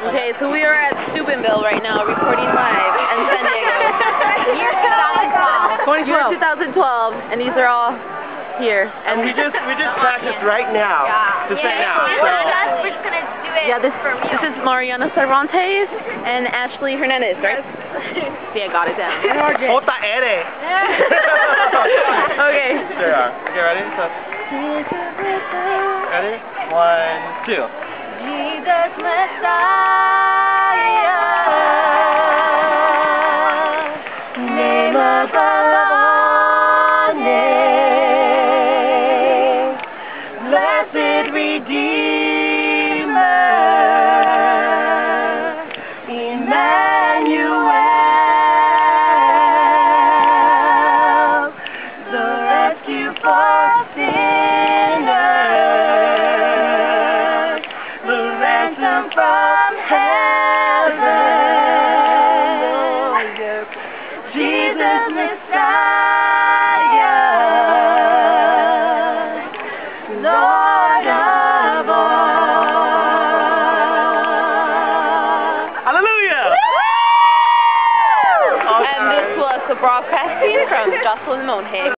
Okay, so we are at Steubenville right now, recording live in San Diego. Year 2012. Year 2012, and these are all here. And we just practiced right now. Yeah. Just right now. We're just gonna do it. Yeah, this is Mariana Cervantes and Ashley Hernandez, right? See, I got it down. Ota ere. Okay. Sure are. Okay, ready? So, ready? 1, 2. Jesus Messiah, name above all names, blessed Redeemer, Emmanuel, the rescue for sinners, the ransom from heaven, Jesus Messiah, Lord of all. Hallelujah! And this was the broadcasting from Jocelyn Monhay.